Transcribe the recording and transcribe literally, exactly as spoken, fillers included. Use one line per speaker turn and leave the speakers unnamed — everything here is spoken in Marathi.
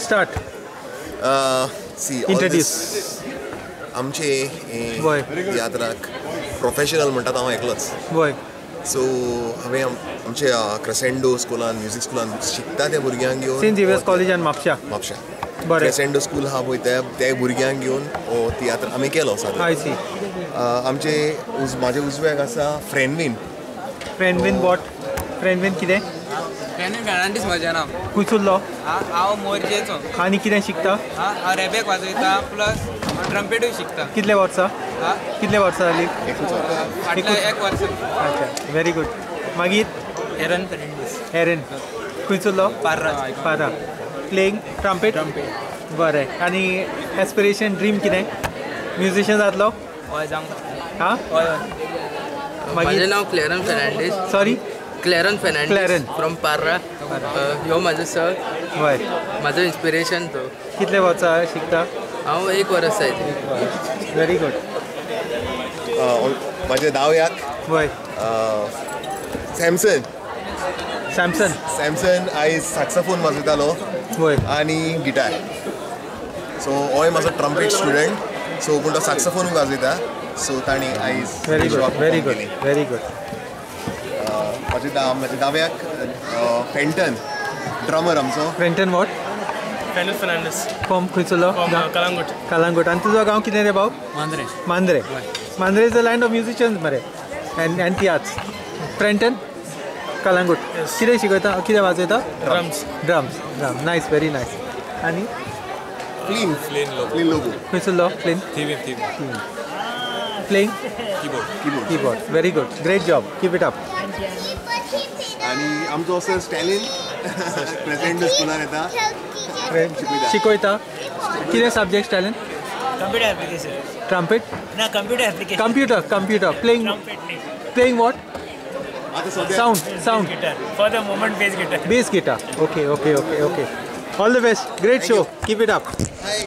start.
Uh, see, all
Introduce.
this आमचे
Boy.
तियात्राक प्रोफेशनल म्हणटा हांव एकलोच.
Boy.
सो हांवें आमचे क्रेसेंडो स्कुलान म्युझिक स्कुलान शिकता त्या भुरग्यांक घेवन
Saint Xavier College and Mapusa.
Mapusa
बरें.
क्रेसेंडो स्कूल आहा पळय त्या त्या भुरग्यांक घेवन हो तियात्र आमी केलो सादर.
I see.
आमचे उज म्हाजे उजव्याक आसा फ्रेंडवीन.
Friendwin what? Friendwin कितें?
फ्रेंडवीन फेर्नांडीस म्हजें नांव.
कुचुल्लो.
हांव मोरजेचो.
आनी कितें शिकता?
हांव रेबेक वाजयता प्लस ट्रम्पेटूय शिकता.
कितले वर्सां? कितले वर्सां जाली?
फाटल्या एक वर्स.
अच्छा, व्हेरी गुड. मागीर
एरन फेर्नांडीस.
एरन कुचुल्लो?
Parra.
Parra. Playing trumpet?
Trumpet.
बरें. आनी एस्पिरेशन ड्रीम कितें? म्युजिशियन जातलो?
हय जावंक.
हां?
हय हय.
मागीर
नाव क्लेरन फेर्नांडीस.
सॉरी?
क्लेरन फेर्नांडीस.
क्लेरन.
फ्रॉम पार्रा. ह्यो म्हाजो सर.
हय.
म्हाजो इन्स्पिरेशन तो.
कितले वर्सां शिकता?
हांव एक वर्स जायत.
Very good.
म्हाजे दाव्याक
हय.
सॅमसन
सॅमसन.
सॅमसन आयज सॅक्सोफोन वाजयतालो
हय.
आनी गिटार. सो होय म्हाजो ट्रम्पेट स्टुडंट. सो पूण तो सॅक्सोफोनूय वाजयता. सो ताणी आयज
very good. Very good. Very good.
म्हाजे दा म्हाजे दाव्याक फेंटन ड्रमर आमचो.
Frenton what?
Frederick Fernandez.
From खंयचो?
From uh, Collegiate.
कलांगूट. आनी तुजो गांव कितें रे भाव?
Mandre.
Mandre. Mandre is the land of musicians मरे. And and tiatr. फ्रेंटन कलांगूट. कितें शिकयता? कितें वाजयता?
Drums.
Drums. Drum. Nice. Very nice. आनी
clean
Plain logo.
Clean logo.
खंयचो plain?
Thieving, thieving.
Playing
Keyboard.
Keyboard.
Keyboard. Very good. Great job. Keep it up.
आनी आमचो असो स्टॅलिन प्रेसिडेंट स्कुलान येता.
शिकयता. कितें subject Stalin?
Computer application.
Trumpet?
No, computer application.
Computer. Computer. Playing
Trumpet.
Playing what?
आतां सद्या
sound. Sound.
Guitar. For the moment, bass guitar.
Bass guitar. Okay, okay, okay, okay. All the best. Great show. Keep it up.